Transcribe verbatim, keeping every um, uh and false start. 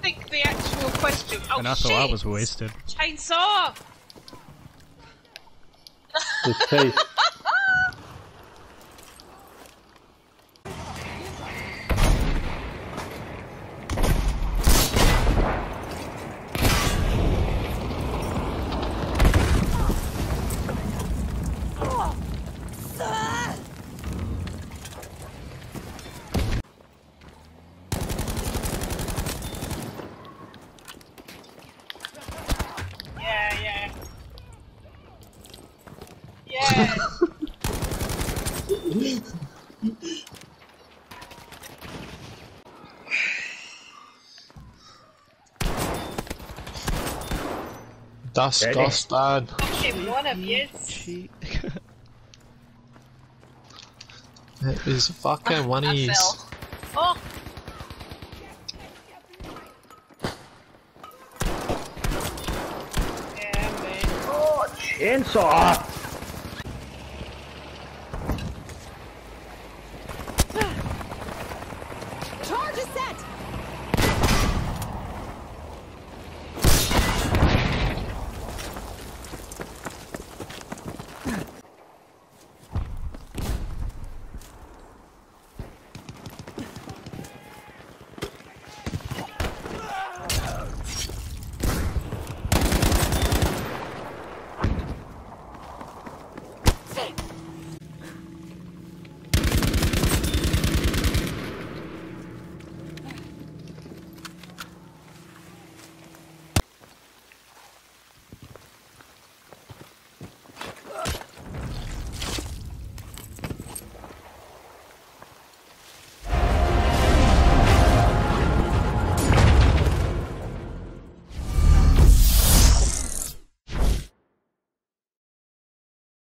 think the actual question. Oh And I shit! thought I was wasted. Chainsaw! The chase. Yeah, yeah. Yeah! Disgusting. Fucking one of you. It is fucking one of I yous. fell. Oh! Yeah, man. Oh, chainsaw!